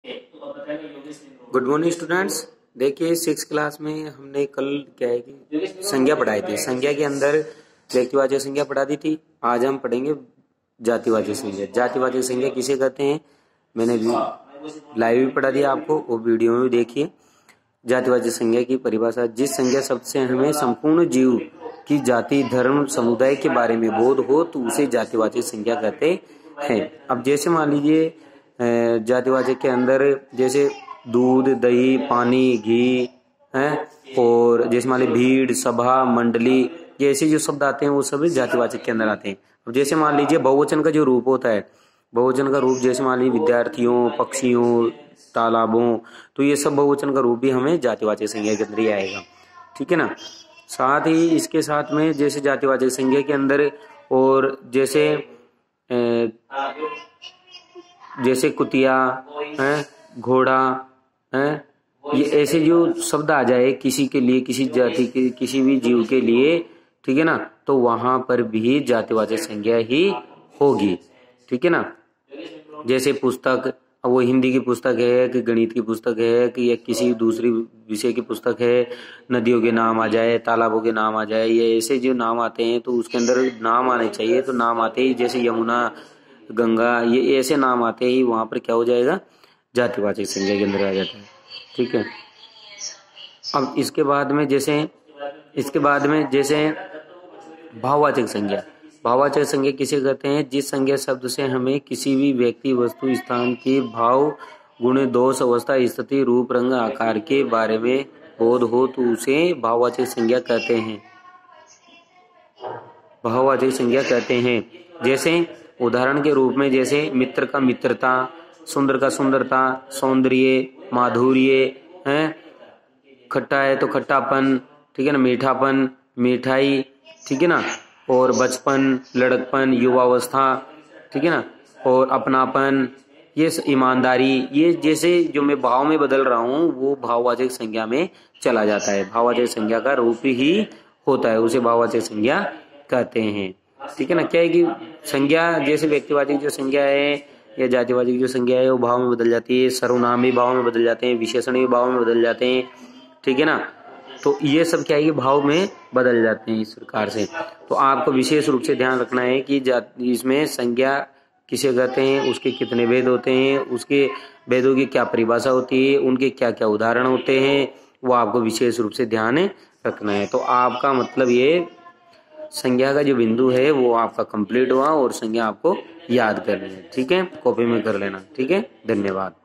Good morning students. देखिए 6 class में हमने कल क्या है कि संज्ञा पढ़ाई थी। संज्ञा के अंदर व्यक्तिवाचक संज्ञा पढ़ा दी थी। आज हम पढ़ेंगे जातिवाचक संज्ञा। जातिवाचक संज्ञा किसे कहते हैं मैंने लाइव भी पढ़ा दिया आपको, वो वीडियो में भी देखिए। जातिवाचक संज्ञा की परिभाषा: जिस संज्ञा शब्द से हमें संपूर्ण जीव की जाति धर्म समुदाय के बारे में बोध हो तो उसे जातिवाचक संज्ञा कहते हैं। अब जैसे मान लीजिए जातिवाचक के अंदर जैसे दूध दही पानी घी है, और जैसे मान लीजिए भीड़ सभा मंडली, ये ऐसे जो शब्द आते हैं वो सब जातिवाचक के अंदर आते हैं। अब जैसे मान लीजिए बहुवचन का जो रूप होता है, बहुवचन का रूप जैसे मान लीजिए विद्यार्थियों पक्षियों तालाबों, तो ये सब बहुवचन का रूप भी हमें जातिवाचक संज्ञा के अंदर ही आएगा। ठीक है ना। साथ ही इसके साथ में जैसे जातिवाचक संज्ञा के अंदर और जैसे कुतिया है घोड़ा है, ये ऐसे जो शब्द आ जाए किसी के लिए किसी जाति के किसी भी जीव के लिए, ठीक है ना, तो वहां पर भी जातिवाचक संज्ञा ही होगी। ठीक है ना। जैसे पुस्तक, अब वो हिंदी की पुस्तक है कि गणित की पुस्तक है कि या किसी दूसरी विषय की पुस्तक है, नदियों के नाम आ जाए तालाबों के नाम आ जाए, ये ऐसे जो नाम आते हैं तो उसके अंदर नाम आने चाहिए। तो नाम आते ही जैसे यमुना गंगा, ये ऐसे नाम आते ही वहां पर क्या हो जाएगा, जातिवाचक संज्ञा के अंदर आ जाता है। ठीक है। अब इसके बाद में जैसे भाववाचक संज्ञा। भाववाचक संज्ञा किसे कहते हैं? जिस संज्ञा शब्द से हमें किसी भी व्यक्ति वस्तु स्थान की भाव गुण दोष अवस्था स्थिति रूप रंग आकार के बारे में बोध हो तो उसे भाववाचक संज्ञा कहते हैं। भाववाचक संज्ञा कहते हैं। जैसे उदाहरण के रूप में जैसे मित्र का मित्रता, सुंदर का सुंदरता, सौंदर्य माधुर्य है, खट्टा है तो खट्टापन, ठीक है ना, मीठापन मिठाई, ठीक है ना, और बचपन लड़कपन युवावस्था, ठीक है ना, और अपनापन, ये ईमानदारी, ये जैसे जो मैं भाव में बदल रहा हूँ वो भाववाचक संज्ञा में चला जाता है। भाववाचक संज्ञा का रूप ही होता है, उसे भाववाचक संज्ञा कहते हैं। ठीक है ना। क्या है कि संज्ञा जैसे व्यक्तिवाचक जो संज्ञा है या जातिवाचक जो संज्ञा है वो भाव में बदल जाती है, सर्वनाम भी भाव में बदल जाते हैं, विशेषण भी भाव में बदल जाते हैं। ठीक है ना। तो ये सब क्या है कि भाव में बदल जाते हैं इस प्रकार से। तो आपको विशेष रूप से ध्यान रखना है कि इसमें संज्ञा किसे कहते हैं, उसके कितने भेद होते हैं, उसके भेदों की क्या परिभाषा होती है, उनके क्या क्या उदाहरण होते हैं, वो आपको विशेष रूप से ध्यान रखना है। तो आपका मतलब ये संज्ञा का जो बिंदु है वो आपका कंप्लीट हुआ और संज्ञा आपको याद करनी है। ठीक है, कॉपी में कर लेना। ठीक है, धन्यवाद।